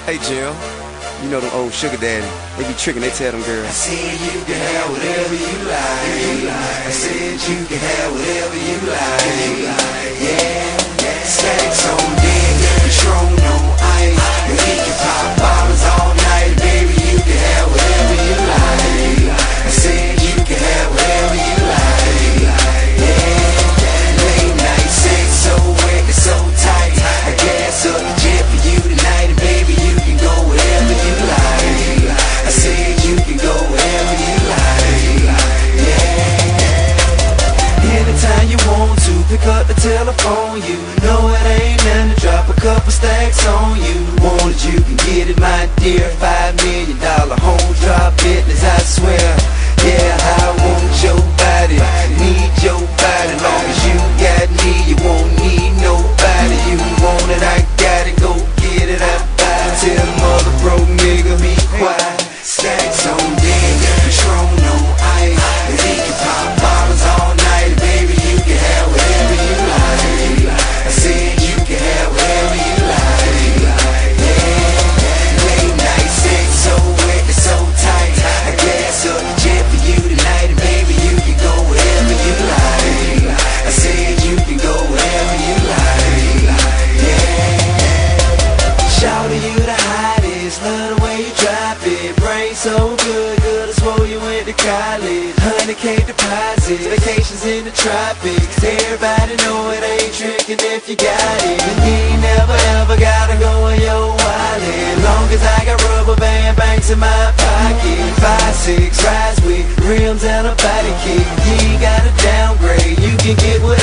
Hey Jill, you know them old sugar daddy, they be tricking, they tell them girls, I said you can have whatever you like. I said you can have whatever you like. Yeah, stacks on deck, Patron on ice. We can pop bottles all night, baby, you can have whatever you like. I said you can have whatever you like. Yeah, late night sex so wet and so tight. I gas up the jet for you tonight, and baby, you can go wherever you like. I said you can go wherever you like. Yeah. Anytime you want to, pick up the telephone. You know it ain't nothing to drop a couple stacks on you. Want it, you can get it, my dear. $5 million home drop business, I swear. Yeah, I want your body, need your body. Long as you got me, you won't need nobody. You want it, I got it, go get it, I buy it. Tell the mother broke nigga, be quiet. Stacks on deck, Patron on ice. And we can pop bottles all night, baby, you can have whatever you like. I said you can have whatever you like. Yeah, late night sex so wet and so tight. I gas up the jet for you tonight, and baby, you can go wherever you like. I said you can go wherever you like. Yeah, shouting you the hottest, love the way you drop it. Brain so good, good I swore you went to college. 100K deposits, vacations in the tropics. Everybody know it ain't tricking if you got it. And you ain't never ever gotta go in your wallet. Long as I got rubber band banks in my pocket. 5'6", rides with rims and a body kick. You ain't gotta downgrade, you can get what